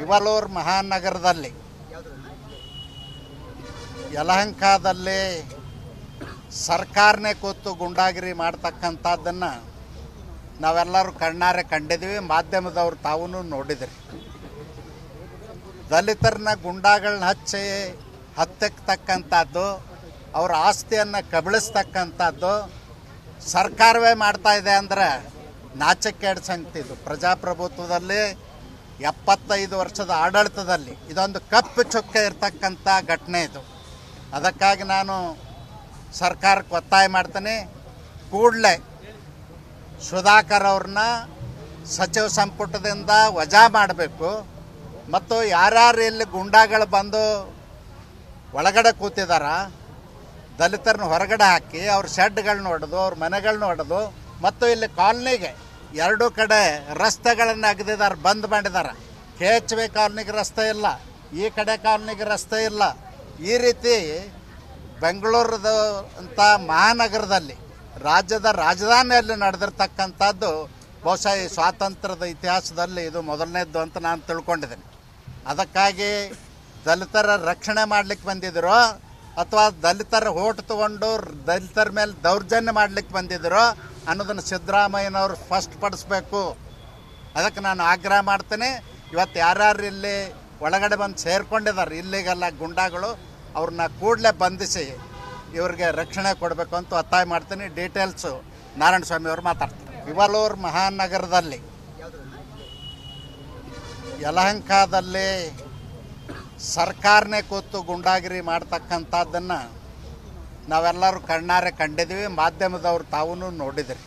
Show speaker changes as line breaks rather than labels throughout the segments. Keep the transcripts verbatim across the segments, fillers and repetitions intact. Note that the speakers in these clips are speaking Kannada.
ಇವಲೂರು ಮಹಾನಗರದಲ್ಲಿ ಯಲಹಂಕದಲ್ಲಿ ಸರ್ಕಾರನೇ ಕೂತು ಗುಂಡಾಗಿರಿ ಮಾಡ್ತಕ್ಕಂಥದ್ದನ್ನು ನಾವೆಲ್ಲರೂ ಕಣ್ಣಾರೆ ಕಂಡಿದ್ದೀವಿ. ಮಾಧ್ಯಮದವ್ರು ತಾವೂ ನೋಡಿದ್ರಿ. ದಲಿತರನ್ನ ಗುಂಡಾಗಳನ್ನ ಹಚ್ಚಿ ಹತ್ಯಕ್ಕತಕ್ಕಂಥದ್ದು, ಅವ್ರ ಆಸ್ತಿಯನ್ನು ಕಬಳಿಸ್ತಕ್ಕಂಥದ್ದು ಸರ್ಕಾರವೇ ಮಾಡ್ತಾ ಇದೆ ಅಂದರೆ ನಾಚಿಕೆಗೇಡು ಸಂಗತಿ. ಇದು ಪ್ರಜಾಪ್ರಭುತ್ವದಲ್ಲಿ ಎಪ್ಪತ್ತೈದು ವರ್ಷದ ಆಡಳಿತದಲ್ಲಿ ಇದೊಂದು ಕಪ್ಪು ಚುಕ್ಕೆ ಇರ್ತಕ್ಕಂಥ ಘಟನೆ ಇದು. ಅದಕ್ಕಾಗಿ ನಾನು ಸರ್ಕಾರಕ್ಕೆ ಒತ್ತಾಯ ಮಾಡ್ತೀನಿ, ಕೂಡಲೇ ಸುಧಾಕರ್ ಅವ್ರನ್ನ ಸಚಿವ ಸಂಪುಟದಿಂದ ವಜಾ ಮಾಡಬೇಕು. ಮತ್ತು ಯಾರ್ಯಾರು ಇಲ್ಲಿ ಗುಂಡಾಗಳು ಬಂದು ಒಳಗಡೆ ಕೂತಿದಾರ ದಲಿತರನ್ನ ಹೊರಗಡೆ ಹಾಕಿ ಅವ್ರ ಶೆಡ್ಗಳನ್ನ ಹೊಡೆದು ಅವ್ರ ಮನೆಗಳನ್ನ ಹೊಡೆದು ಮತ್ತು ಇಲ್ಲಿ ಕಾಲನಿಗೆ ಎರಡೂ ಕಡೆ ರಸ್ತೆಗಳನ್ನು ಅಗದಿದ್ದಾರೆ, ಬಂದ್ ಮಾಡಿದ್ದಾರೆ. ಕೆ ಎಚ್ ವಿ ಕಾಲನಿಗೆ ರಸ್ತೆ ಇಲ್ಲ, ಈ ಕಡೆ ಕಾಲನಿಗೆ ರಸ್ತೆ ಇಲ್ಲ. ಈ ರೀತಿ ಬೆಂಗಳೂರದ ಅಂತ ಮಹಾನಗರದಲ್ಲಿ ರಾಜ್ಯದ ರಾಜಧಾನಿಯಲ್ಲಿ ನಡೆದಿರ್ತಕ್ಕಂಥದ್ದು ಬಹುಶಃ ಈ ಸ್ವಾತಂತ್ರ್ಯದ ಇತಿಹಾಸದಲ್ಲಿ ಇದು ಮೊದಲನೇದ್ದು ಅಂತ ನಾನು ತಿಳ್ಕೊಂಡಿದ್ದೀನಿ. ಅದಕ್ಕಾಗಿ ದಲಿತರ ರಕ್ಷಣೆ ಮಾಡಲಿಕ್ಕೆ ಬಂದಿದ್ದರೋ ಅಥವಾ ದಲಿತರ ಓಟ್ ತಗೊಂಡು ದಲಿತರ ಮೇಲೆ ದೌರ್ಜನ್ಯ ಮಾಡಲಿಕ್ಕೆ ಬಂದಿದ್ದರೋ ಅನ್ನೋದನ್ನು ಸಿದ್ದರಾಮಯ್ಯನವರು ಫಸ್ಟ್ ಪಡಿಸ್ಬೇಕು. ಅದಕ್ಕೆ ನಾನು ಆಗ್ರಹ ಮಾಡ್ತೀನಿ. ಇವತ್ತು ಯಾರ್ಯಾರು ಇಲ್ಲಿ ಒಳಗಡೆ ಬಂದು ಸೇರ್ಕೊಂಡಿದ್ದಾರೆ ಇಲ್ಲಿಗೆಲ್ಲ ಗುಂಡಾಗಳು, ಅವ್ರನ್ನ ಕೂಡಲೇ ಬಂಧಿಸಿ ಇವ್ರಿಗೆ ರಕ್ಷಣೆ ಕೊಡಬೇಕು ಅಂತ ಒತ್ತಾಯ ಮಾಡ್ತೀನಿ. ಡೀಟೇಲ್ಸು ನಾರಾಯಣ ಸ್ವಾಮಿ ಅವರು ಮಾತಾಡ್ತಾರೆ. ಇವಲೂರು ಮಹಾನಗರದಲ್ಲಿ ಯಲಹಂಕದಲ್ಲಿ ಸರ್ಕಾರನೇ ಕೂತು ಗುಂಡಾಗಿರಿ ಮಾಡ್ತಕ್ಕಂಥದ್ದನ್ನು ನಾವೆಲ್ಲರೂ ಕಣ್ಣಾರೆ ಕಂಡಿದ್ದೀವಿ. ಮಾಧ್ಯಮದವ್ರು ತಾವೂ ನೋಡಿದ್ರಿ.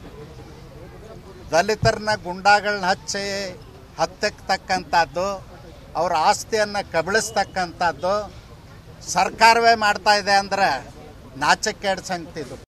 ದಲಿತರನ್ನ ಗುಂಡಾಗಳನ್ನ ಹಚ್ಚಿ ಹತ್ಯಕ್ಕತಕ್ಕಂಥದ್ದು, ಅವ್ರ ಆಸ್ತಿಯನ್ನು ಕಬಳಿಸ್ತಕ್ಕಂಥದ್ದು ಸರ್ಕಾರವೇ ಮಾಡ್ತಾ ಇದೆ ಅಂದರೆ ನಾಚಿಕೆಗೇಡು ಸಂಗತಿ. ಇದು